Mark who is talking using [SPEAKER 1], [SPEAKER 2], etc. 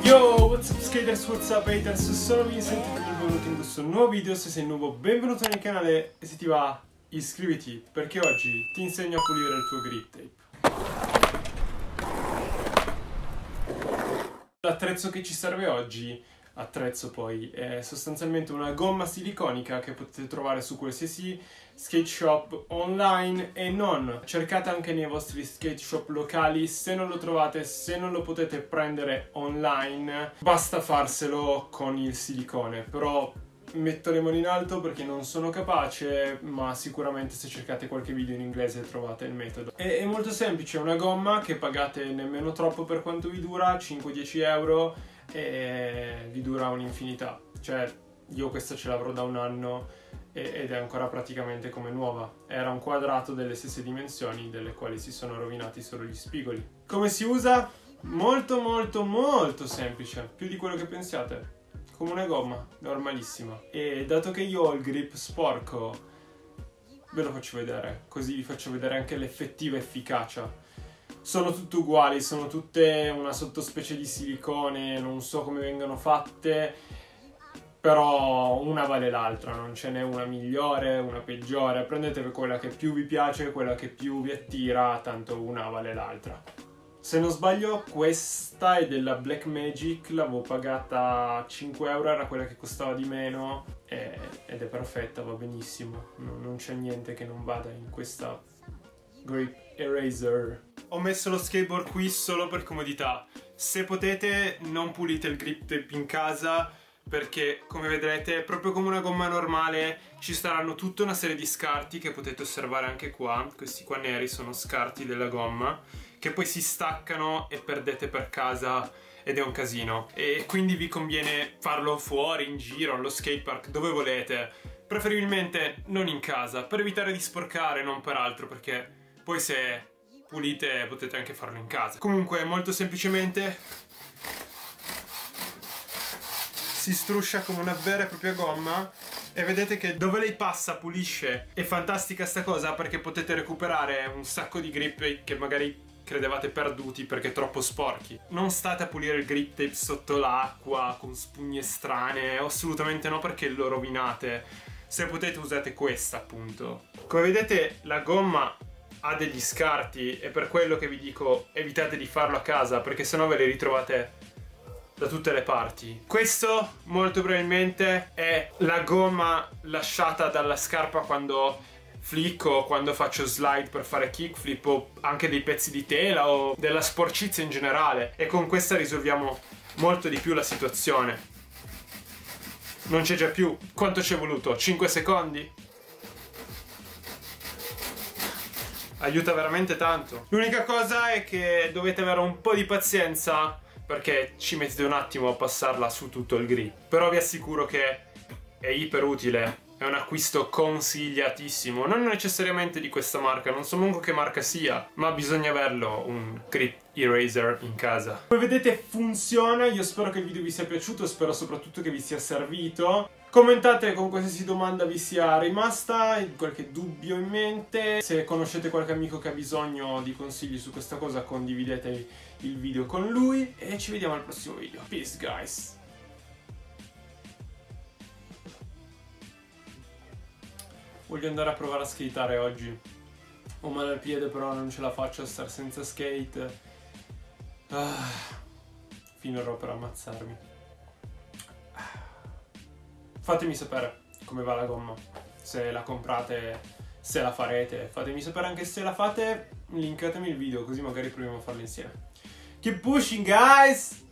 [SPEAKER 1] Yo, what's up skaters, what's up haters, sono Vincent e benvenuti in questo nuovo video. Se sei nuovo, benvenuto nel canale e se ti va iscriviti perché oggi ti insegno a pulire il tuo grip tape. L'attrezzo che ci serve oggi, è sostanzialmente una gomma siliconica che potete trovare su qualsiasi skate shop online e non. Cercate anche nei vostri skate shop locali. Se non lo trovate, se non lo potete prendere online, basta farselo con il silicone. Però metto le mani in alto perché non sono capace, ma sicuramente se cercate qualche video in inglese trovate il metodo. È molto semplice, è una gomma che pagate nemmeno troppo per quanto vi dura, 5-10 euro, e vi dura un'infinità. Cioè, io questa ce l'avrò da un anno ed è ancora praticamente come nuova. Era un quadrato delle stesse dimensioni, delle quali si sono rovinati solo gli spigoli. Come si usa? Molto molto molto semplice, più di quello che pensiate. Come una gomma, normalissima. E dato che io ho il grip sporco, ve lo faccio vedere, così vi faccio vedere anche l'effettiva efficacia. Sono tutte uguali, sono tutte una sottospecie di silicone, non so come vengono fatte, però una vale l'altra, non ce n'è una migliore, una peggiore. Prendete quella che più vi piace, quella che più vi attira, tanto una vale l'altra. Se non sbaglio questa è della Blackmagic, l'avevo pagata 5 euro, era quella che costava di meno ed è perfetta, va benissimo, non c'è niente che non vada in questa grip eraser. Ho messo lo skateboard qui solo per comodità. Se potete non pulite il grip tape in casa perché, come vedrete, proprio come una gomma normale ci saranno tutta una serie di scarti che potete osservare anche qua. Questi qua neri sono scarti della gomma che poi si staccano e perdete per casa ed è un casino. E quindi vi conviene farlo fuori, in giro, allo skatepark, dove volete. Preferibilmente non in casa, per evitare di sporcare, non per altro, perché poi se pulite potete anche farlo in casa. Comunque, molto semplicemente si struscia come una vera e propria gomma e vedete che dove lei passa pulisce. È fantastica sta cosa perché potete recuperare un sacco di grip che magari credevate perduti perché troppo sporchi. Non state a pulire il grip tape sotto l'acqua con spugne strane, assolutamente no, perché lo rovinate. Se potete usate questa, appunto. Come vedete la gomma ha degli scarti e per quello che vi dico evitate di farlo a casa perché sennò ve le ritrovate da tutte le parti. Questo molto probabilmente è la gomma lasciata dalla scarpa quando flicco, quando faccio slide per fare kickflip, o anche dei pezzi di tela o della sporcizia in generale, e con questa risolviamo molto di più la situazione. Non c'è già più. Quanto ci è voluto? 5 secondi? Aiuta veramente tanto. L'unica cosa è che dovete avere un po' di pazienza perché ci mettete un attimo a passarla su tutto il grip. Però vi assicuro che è iper utile. È un acquisto consigliatissimo, non necessariamente di questa marca, non so manco che marca sia, ma bisogna averlo, un grip eraser in casa. Come vedete funziona, io spero che il video vi sia piaciuto, spero soprattutto che vi sia servito. Commentate con qualsiasi domanda vi sia rimasta, qualche dubbio in mente. Se conoscete qualche amico che ha bisogno di consigli su questa cosa, condividete il video con lui e ci vediamo al prossimo video. Peace guys! Voglio andare a provare a skateare oggi. Ho male al piede però non ce la faccio a stare senza skate. Finirò per ammazzarmi. Fatemi sapere come va la gomma. Se la comprate, se la farete. Fatemi sapere anche se la fate. Linkatemi il video così magari proviamo a farlo insieme. Keep pushing guys!